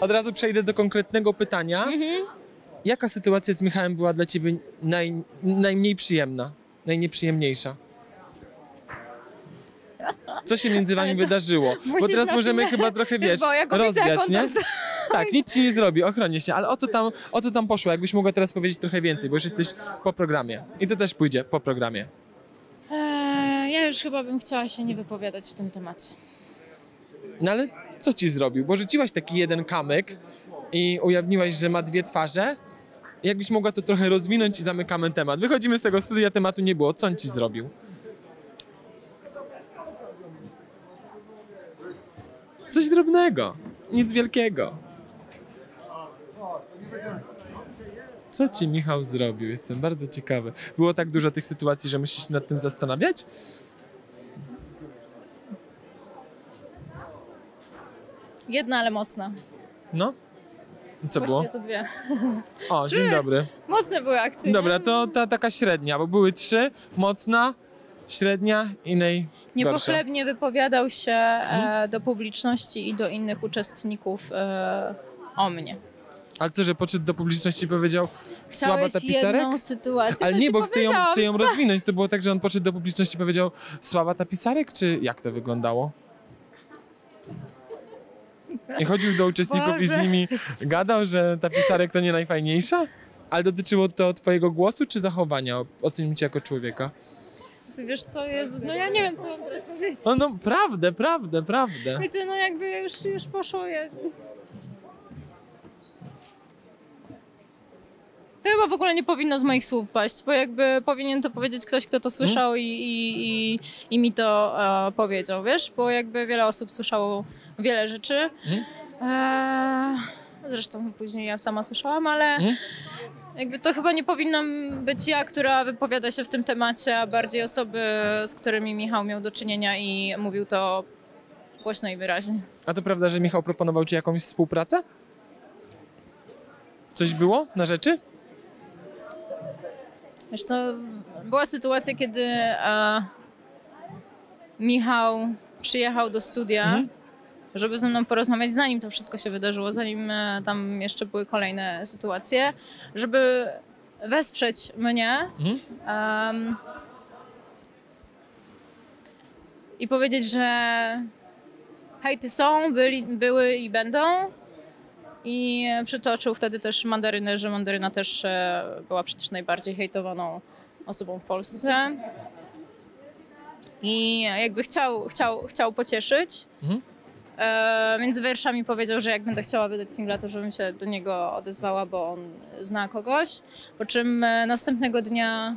Od razu przejdę do konkretnego pytania. Jaka sytuacja z Michałem była dla ciebie najmniej przyjemna, najnieprzyjemniejsza? Co się między wami wydarzyło? Bo teraz możemy chyba trochę, wiesz, rozwiać, nie? Tak, nic ci nie zrobi, ochronię się, ale o co tam poszło? Jakbyś mogła teraz powiedzieć trochę więcej, bo już jesteś po programie. I to też pójdzie po programie. Ja już chyba bym chciała się nie wypowiadać w tym temacie. No ale co ci zrobił? Bo rzuciłaś taki jeden kamyk i ujawniłaś, że ma dwie twarze. Jakbyś mogła to trochę rozwinąć i zamykamy temat. Wychodzimy z tego studia, tematu nie było. Co on ci zrobił? Coś drobnego, nic wielkiego. Co ci Michał zrobił? Jestem bardzo ciekawy. Było tak dużo tych sytuacji, że musisz się nad tym zastanawiać? Jedna, ale mocna. No? I co było? Właściwie to dwie. O, dzień dobry. Mocne były akcje. Dobra, to ta taka średnia, bo były trzy. Mocna, średnia i najgorsza. Niepochlebnie wypowiadał się do publiczności i do innych uczestników o mnie. Ale co, że podszedł do publiczności i powiedział słaba Chciałeś ta pisarek? jedną sytuację, Ale to nie, ci bo chcę ją powiedziałam. rozwinąć. To było tak, że on podszedł do publiczności i powiedział słaba ta pisarek, czy jak to wyglądało? I chodził do uczestników i z nimi gadał, że ta pisarek to nie najfajniejsza? Ale dotyczyło to twojego głosu czy zachowania? Ocenił cię jako człowieka. Wiesz co, Jezus, no ja nie wiem, co mam teraz powiedzieć. No, prawdę. Wiecie, no jakby już poszło. To chyba w ogóle nie powinno z moich słów paść, bo jakby powinien to powiedzieć ktoś, kto to słyszał i mi to powiedział, wiesz? Bo jakby wiele osób słyszało wiele rzeczy. Zresztą później ja sama słyszałam, ale jakby to chyba nie powinnam być ja, która wypowiada się w tym temacie, a bardziej osoby, z którymi Michał miał do czynienia i mówił to głośno i wyraźnie. A to prawda, że Michał proponował ci jakąś współpracę? Coś było na rzeczy? Wiesz, to była sytuacja, kiedy Michał przyjechał do studia, żeby ze mną porozmawiać, zanim to wszystko się wydarzyło, zanim tam jeszcze były kolejne sytuacje, żeby wesprzeć mnie i powiedzieć, że hejty są, były i będą. I przytoczył wtedy też Mandarynę, że Mandaryna też była przecież najbardziej hejtowaną osobą w Polsce. I jakby chciał pocieszyć. Między wierszami powiedział, że jak będę chciała wydać singla, to żebym się do niego odezwała, bo on zna kogoś. Po czym następnego dnia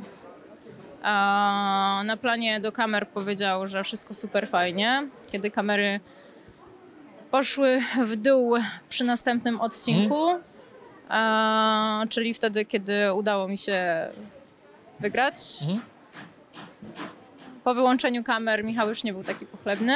na planie do kamer powiedział, że wszystko super fajnie. Kiedy kamery poszły w dół przy następnym odcinku, czyli wtedy, kiedy udało mi się wygrać. Po wyłączeniu kamer Michał już nie był taki pochlebny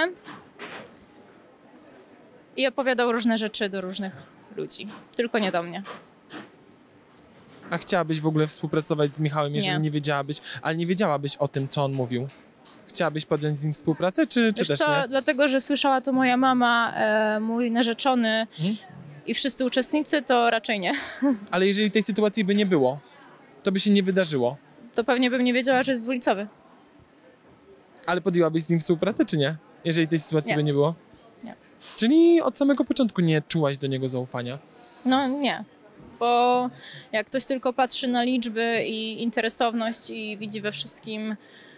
i opowiadał różne rzeczy do różnych ludzi, tylko nie do mnie. A chciałabyś w ogóle współpracować z Michałem, jeżeli nie wiedziałabyś, ale nie wiedziałabyś o tym, co on mówił? Chciałabyś podjąć z nim współpracę, czy też nie? Dlatego, że słyszała to moja mama, mój narzeczony i wszyscy uczestnicy, to raczej nie. Ale jeżeli tej sytuacji by nie było, to by się nie wydarzyło. To pewnie bym nie wiedziała, że jest dwulicowy. Ale podjęłabyś z nim współpracę, czy nie? Jeżeli tej sytuacji by nie było? Nie. Czyli od samego początku nie czułaś do niego zaufania? No nie, bo jak ktoś tylko patrzy na liczby i interesowność i widzi we wszystkim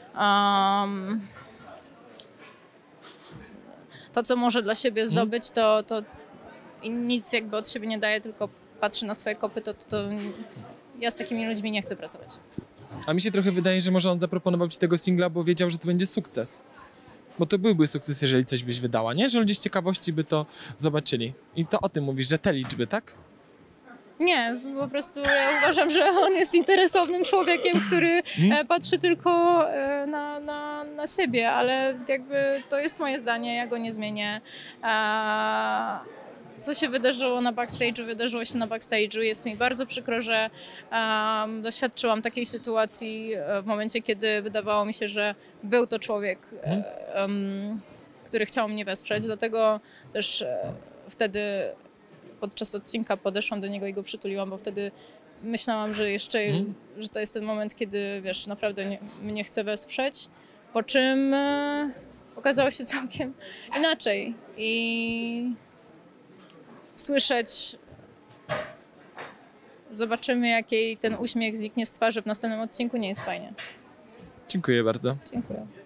to, co może dla siebie zdobyć, to i nic jakby od siebie nie daje, tylko patrzy na swoje kopyto, to ja z takimi ludźmi nie chcę pracować. A mi się trochę wydaje, że może on zaproponował ci tego singla, bo wiedział, że to będzie sukces. Bo to byłby sukces, jeżeli coś byś wydała, nie? Że ludzie z ciekawości by to zobaczyli. I to o tym mówisz, że te liczby, tak? Nie, po prostu ja uważam, że on jest interesownym człowiekiem, który patrzy tylko na siebie, ale jakby to jest moje zdanie, ja go nie zmienię. Co się wydarzyło na backstage'u, wydarzyło się na backstage'u. Jest mi bardzo przykro, że doświadczyłam takiej sytuacji w momencie, kiedy wydawało mi się, że był to człowiek, który chciał mnie wesprzeć. Dlatego też wtedy podczas odcinka podeszłam do niego i go przytuliłam, bo wtedy myślałam, że jeszcze, że to jest ten moment, kiedy, wiesz, naprawdę mnie chce wesprzeć, po czym okazało się całkiem inaczej i słyszeć, zobaczymy, jaki ten uśmiech zniknie z twarzy w następnym odcinku, nie jest fajnie. Dziękuję bardzo. Dziękuję.